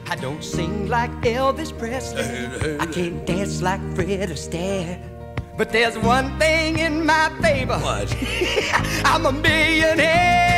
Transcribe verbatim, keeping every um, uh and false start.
I don't sing like Elvis Presley. I can't dance like Fred Astaire. But there's one thing in my favor. What? I'm a millionaire.